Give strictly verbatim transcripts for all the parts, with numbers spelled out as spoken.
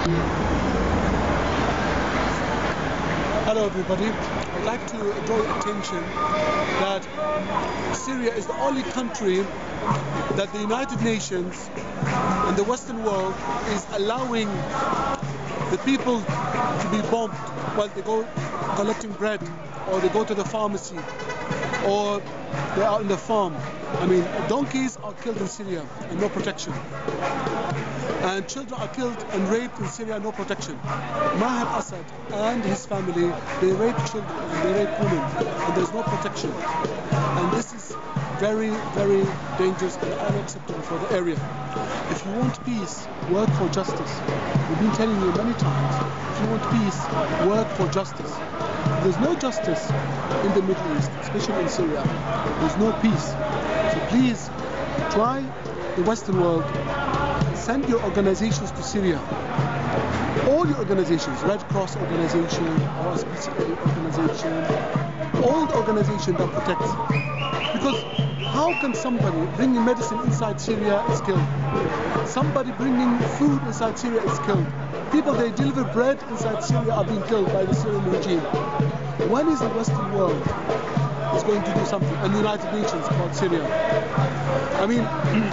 Hello everybody. I'd like to draw your attention that Syria is the only country that the United Nations and the Western world is allowing the people to be bombed while they go collecting bread, or they go to the pharmacy, or they are on the farm. I mean, donkeys are killed in Syria and no protection. And children are killed and raped in Syria, no protection. Maher Assad and his family, they rape children and they rape women, and there's no protection. And this is very, very dangerous and unacceptable for the area. If you want peace, work for justice. We've been telling you many times, if you want peace, work for justice. There's no justice in the Middle East, especially in Syria. There's no peace. So please, try the Western world. Send your organizations to Syria. All your organizations, Red Cross organization, R S P C A organization, all the organization that protects. Because how can somebody bringing medicine inside Syria is killed? Somebody bringing food inside Syria is killed. People they deliver bread inside Syria are being killed by the Syrian regime. When is the Western world is going to do something? And the United Nations about Syria? I mean,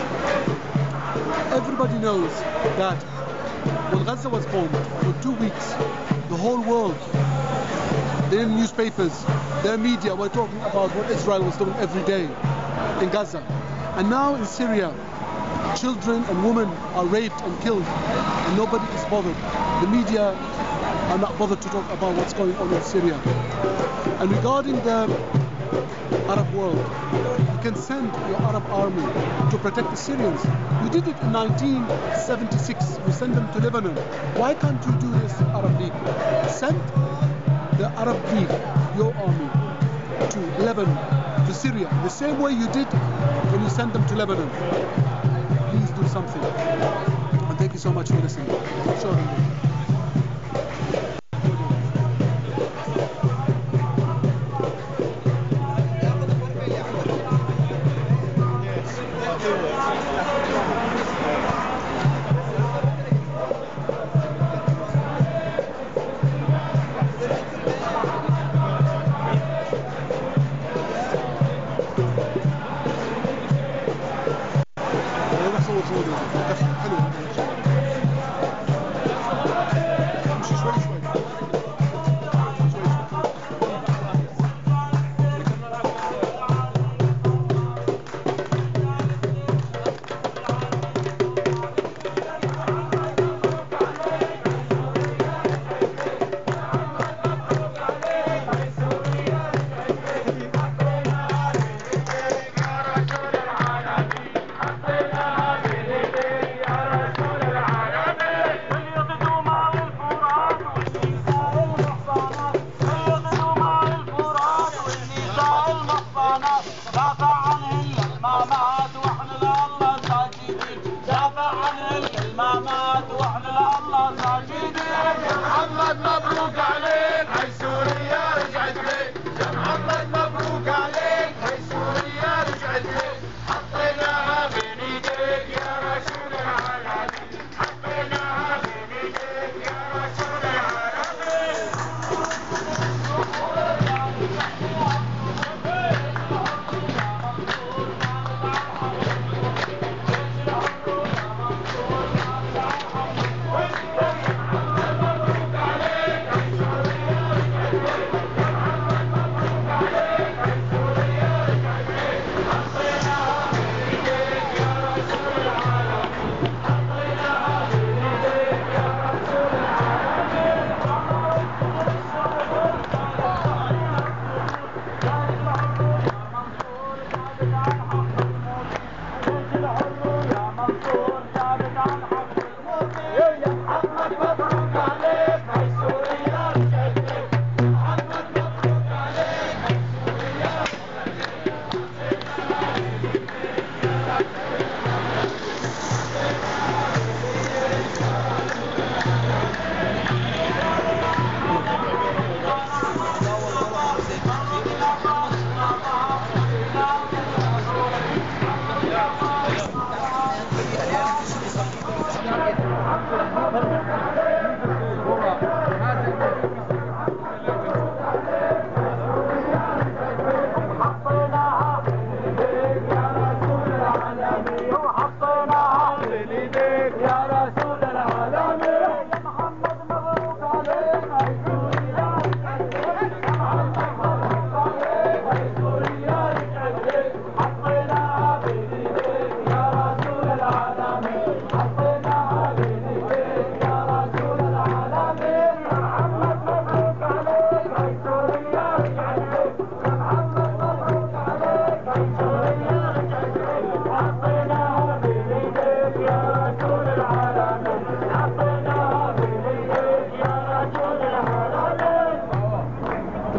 everybody knows that when Gaza was bombed for two weeks, the whole world, their newspapers, their media were talking about what Israel was doing every day in Gaza. And now in Syria, children and women are raped and killed, and nobody is bothered. The media are not bothered to talk about what's going on in Syria. And regarding the Arab world, you can send your Arab army to protect the Syrians. You did it in nineteen seventy-six. You sent them to Lebanon. Why can't you do this in Arab League? Send the Arab League, your army, to Lebanon, to Syria, the same way you did when you sent them to Lebanon. Please do something. And thank you so much for listening. Sure. حلو. مش شوي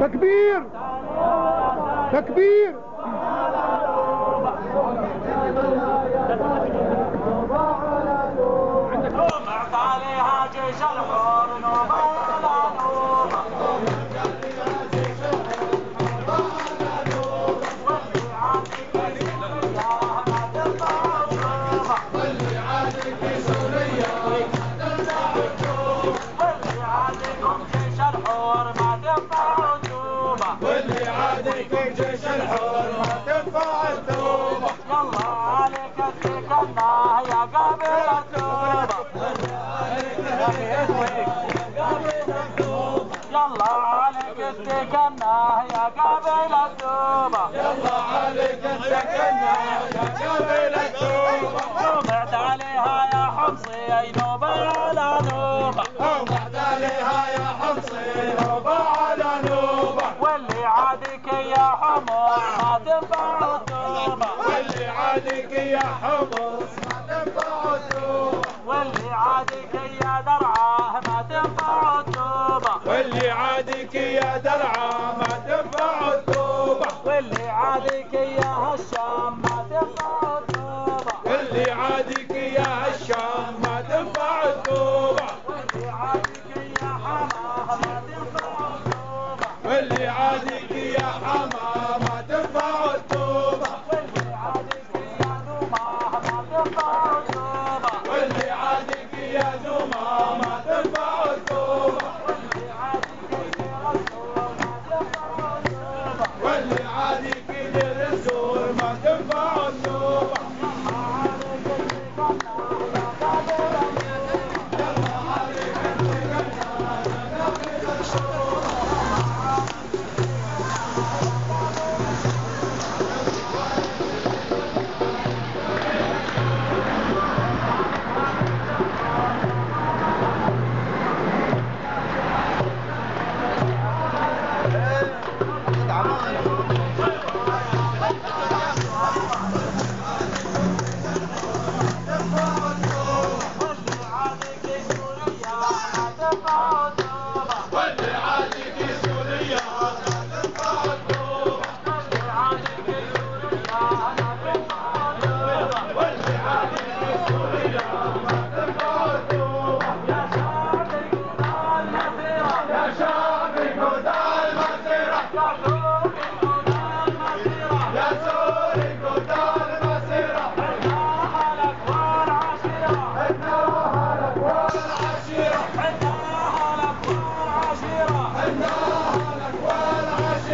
تكبير تكبير. ومعت عليها جيش الحور نوبة على نوبة. واللي عادك سوريا ما ترفع عجوبة. واللي عادك سوريا ما ترفع عجوبة. واللي عادكم جيش الحور ما تنفع عجوبة. واللي عادكم جيش الحور ما تنفع عجوبة. يلا عليك اتكلنا يا قابل التوبة. يلا عليك اتكلنا يا قابل التوبة. يلا عليك اتكلنا يا قابل التوبة. وضعت عليها يا حمصي اي نوبة على نوبة.